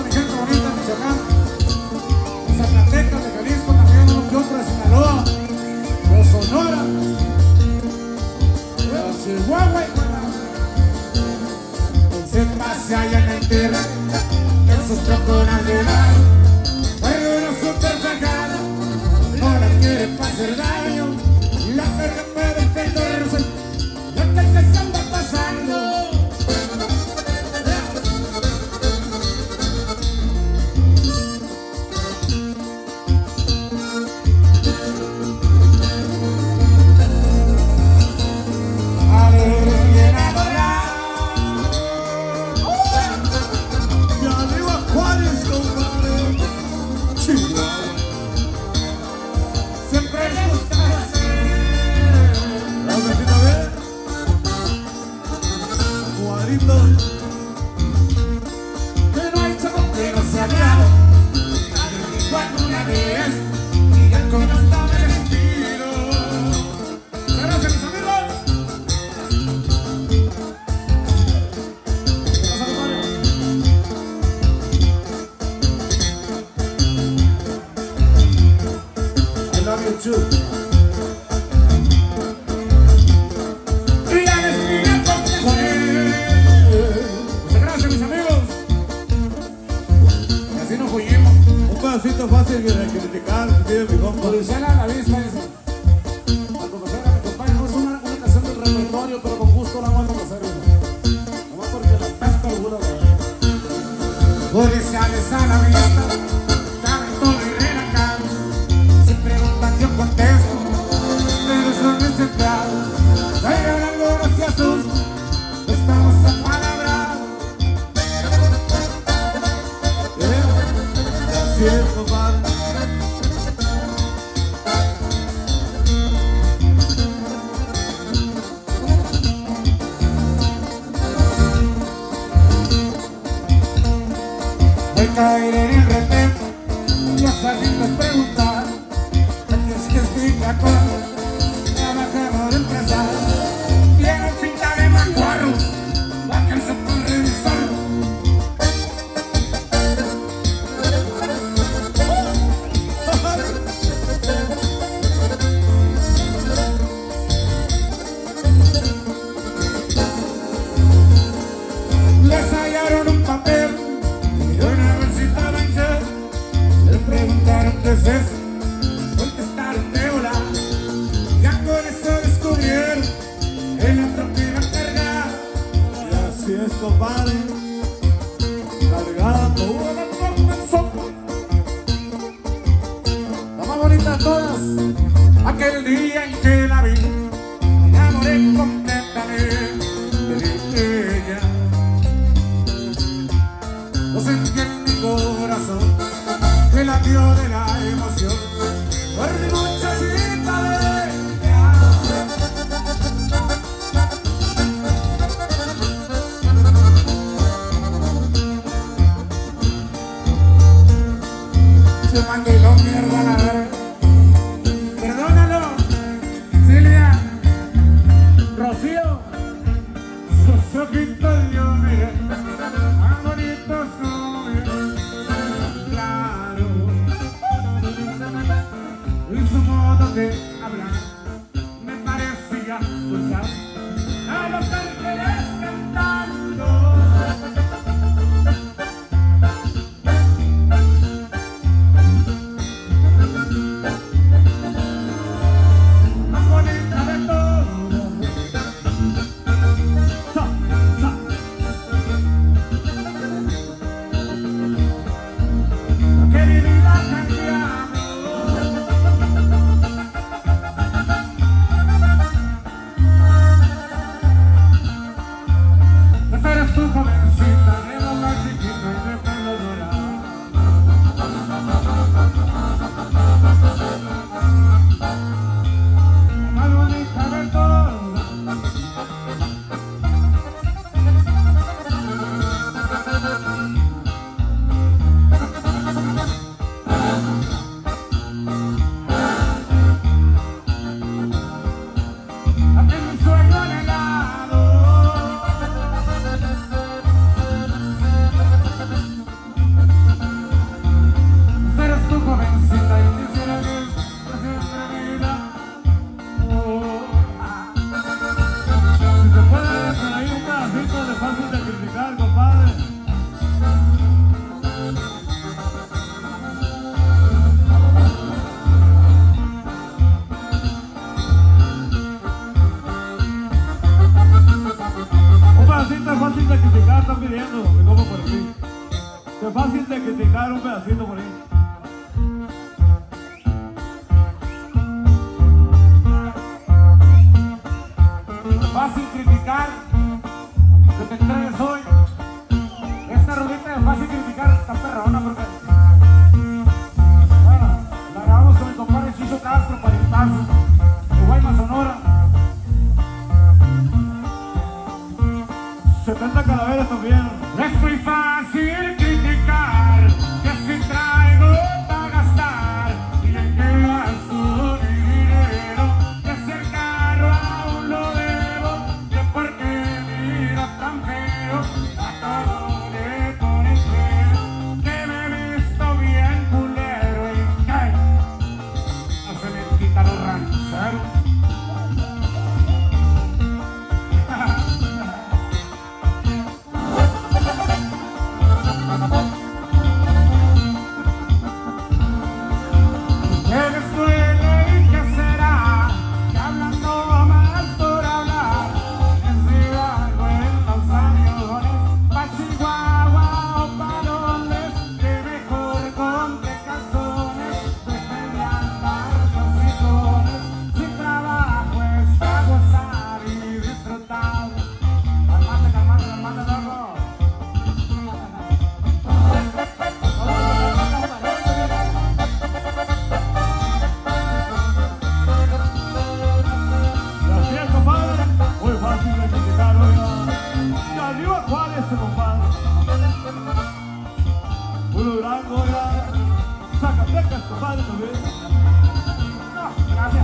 mi gente bonita de Michoacán, de Zacatecas, de Jalisco, también uno que otro de Sinaloa, de Sonora, de Chihuahua y Guanajuato. Se pase allá en el tierra, en sus troconas de mar, hay una super pegada, no la quiere para hacer daño, la perra puede perderse, lo que se anda pasando. Fácil de criticar, tiene mi compa. Policial a la vista eso. Al conocer a mi compañero, es una canción del repertorio, pero con gusto la vamos a hacer eso. Nomás porque la pesca alguna vez. Policiales a la vista, caben todo y relajan. Si preguntan yo contesto, pero son mis empleados. Hay algo graciosos, estamos apalabrados. Así es, compadre. Voy a caer en el retén y a salir a preguntar aquí es que estoy acá, trabajador empresario, tiene pinta de macuarro, va que se puede revisar. Les hallaron un papel y una bolsita manchada. Le preguntaron qué es eso, contestaron de hola. Ya con eso descubrieron el otro que iba a cargar. Y así es, compadre. Cargando. La más bonita de todas, aquel día en que la vi, me enamoré completamente de ella. Lo sentí en mi corazón, que latió de la emoción, por mi muchachita bella. Se mandiló mierda la verga. Perdónalo, Silvia, Rocío, sus ojitos yo miré, tan bonitos son, claro, y su modo de hablar me parecía escuchar a los ángeles cantando. Más bonita de todas. Que mi vida ha cambiado. criticar un pedacito por ahí. Fácil criticar que te entregues hoy. Esta rolita de fácil criticar está perrona porque bueno, la grabamos con mi compadre Chicho Castro para el Paso de Guaymas, Sonora. 70 calaveras también. Es muy fácil criticar que si traigo para gastar y en que gasto mi dinero, que si el carro aún lo debo, que porque mira tan feo a todo le pone feo, que me he visto bien culero y que no se me quita los rancheros. Puro Durango, ya. Zacatecas, compadre, también. No, gracias.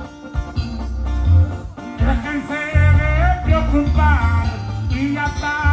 Déjense de preocupar y ya está.